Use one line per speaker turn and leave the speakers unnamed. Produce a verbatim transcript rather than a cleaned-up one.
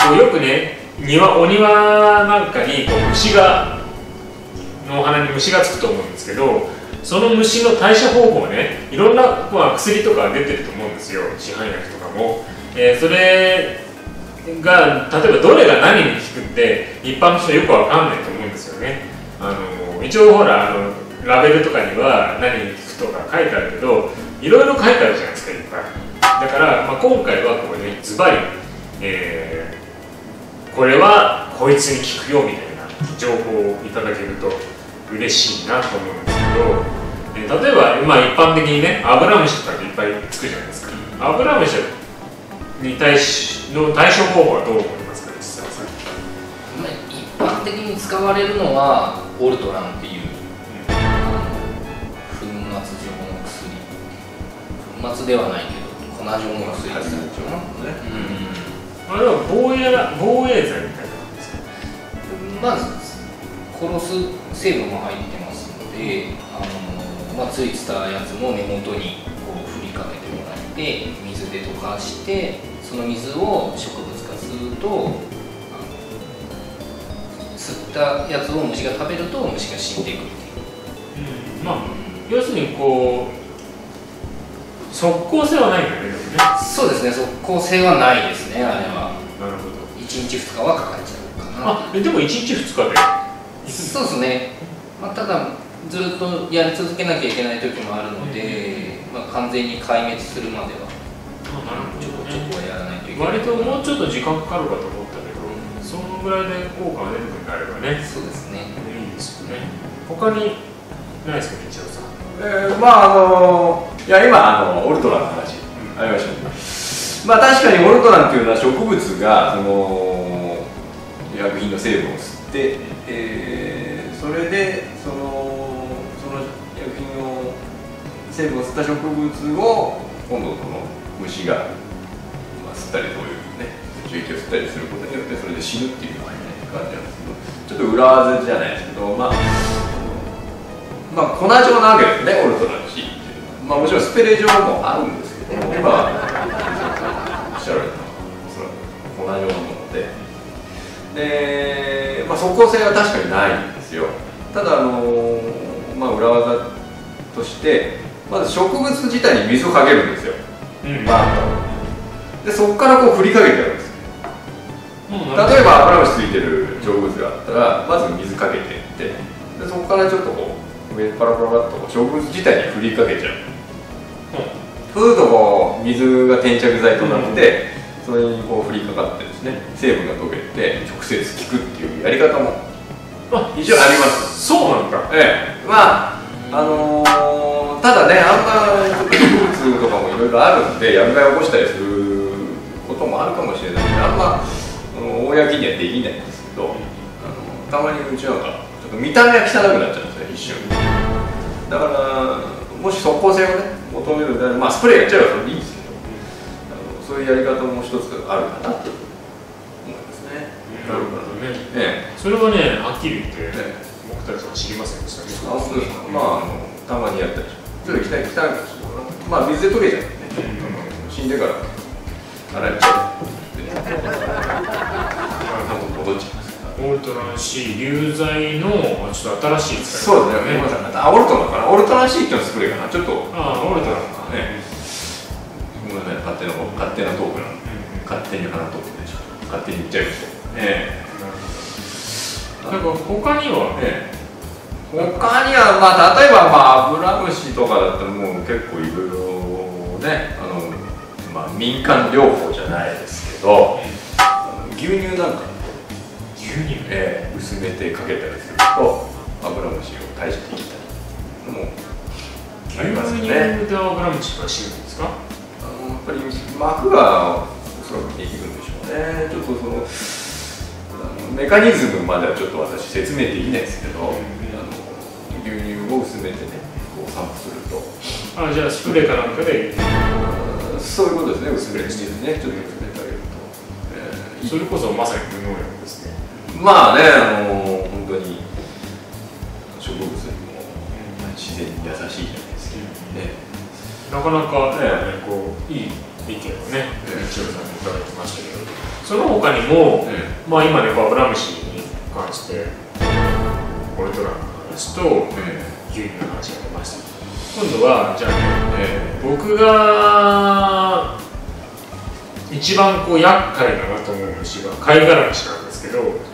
こうよくね庭お庭なんかにこう虫がのお花に虫がつくと思うんですけど、その虫の対処方法ね、いろんな、まあ、薬とか出てると思うんですよ、市販薬とかも。えー、それが例えばどれが何に効くって一般の人はよくわかんないと思うんですよね。あの一応ほらあのラベルとかには何に効くとか書いてあるけど、いろいろ書いてあるじゃないですか、いっぱい。だから、まあ、今回はこうねズバリ、えー、これはこいつに効くよみたいな情報をいただけると嬉しいなと思うんですけど、えー、例えば、まあ、一般的にねアブラムシとかっていっぱいつくじゃないですか。アブラムシに対しの対処方法はどう思いますか、実際さん。
一般的に使われるのはオルトランっていう、うん、粉末状の薬、粉末ではないけど粉状の薬ですね。
あれは防衛防衛剤みたいなんですか。
まず殺す成分も入ってますので、あの、まあ、ついたやつも根元にこう振りかけてもらって水で溶かして、その水を植物が吸うと、吸ったやつを虫が食べると虫が死んでいくっていう、
うん、まあ要するにこう即効性はないんだよね。
そうですね、即効性はないですね、あれは。
なるほど。
いちにちふつかはかかっちゃうかな。
あ、でもいちにちふつかで
そうですね、まあ、ただずっとやり続けなきゃいけない時もあるので、うん、まあ、完全に壊滅するまではちょこちょこはやらないといけない。
割ともうちょっと時間かかるかと思ったけど、うん、そのぐらいで効果が出てくるんであればね。
そうですね、
いいですよね。他にないですかね、一応さん。
えー、まああのいや今あのオルトラの話ありましたね。まあ確かにオルトランっていうのは植物がその薬品の成分を吸って、えー、それでそのその薬品の成分を吸った植物を今度その虫が、まあ、吸ったりそういうね樹液を吸ったりすることによってそれで死ぬっていうような、ね、感じなんですけど、ちょっと裏技じゃないですけど、まあまあ粉状なわけですね、オルトラの C っていうのは。まあもちろんスペレ状もあるんですけど、今おっしゃられたのはおそらく粉状のもので、で、まあ、即効性は確かにないんですよ。ただあのー、まあ裏技としてまず植物自体に水をかけるんですよ、うん、バーンと。でそこからこう振りかけてやるんですよ、うん、例えばアブラムシついてる植物があったらまず水かけていって、でそこからちょっとこう上パラパラっと植物自体に振りかけちゃう、うん、そうするとこう水が転着剤となって、うん、それにこう降りかかってですね、成分が溶けて直接効くっていうやり方も一応あります。
そうなんだ。
ええ、まああのー、ただね、あんまちょっと植物とかもいろいろあるんで薬害を起こしたりすることもあるかもしれないので、あんま公にはできないんですけど、あのたまにうちなんかちょっと見た目が汚くなっちゃうんですね、一瞬。だからもし即効性をね求めるのであれば、まあスプレーやっちゃえばそれでいいんですけど、あのそういうやり方も一つあるかなと思いますね。
なるほどね。
ええ、
それはね、はっきり言って、ええ、僕たちは知りませんでしたね。
あ、そうですか。まあ、あのたまにやったりします。ちょっと汚い汚いかもしれない。まあ水で溶けちゃうんでね、うん、死んでから洗っちゃうで、戻っちゃいます。
オルトラン C 流剤のちょっと新しい使い
方。そうですね。ごめんなさい。あ、オルトランかな。オルトラン C っていうのスプレーかな。ちょっと。
ああ、オルトランか
ね。ごめんなさい。勝手な勝手なトークなんで、うん、勝手に話トークでしょ。勝手に言っちゃいました。ええ。
なんか他には、
ええ、他にはまあ例えばまあアブラムシとかだったらもう結構いろいろね、あのまあ民間療法じゃないですけど、牛乳なんか
牛乳、
ええ、薄めてかけたりするとアブラムシを退治できたりもありますよね。
牛乳でアブラムシが死ぬんですか？
あのやっぱり膜がおそらくできるんでしょうね。ちょっとそのメカニズムまではちょっと私説明できないですけど、うん、あの牛乳を薄めてね、こう散布すると、
あ、じゃあスプレーかなんかで、
そういうことですね、薄めしてね、ちょっと薄めてあげると、
えー、それこそまさに無農薬ですね。
まあね、あの本当に植物にも自然に優しいじゃないですか、ね、
なかなかね、こういい意見をね、
ええ
一応さんにいただきましたけど、その他にも、
え
まあ今ね、アブラムシに関してウルトラの話と
え
牛乳の話が出ました。今度はじゃあね、
え
僕が一番こう厄介だなと思う虫は貝殻虫なんですけど、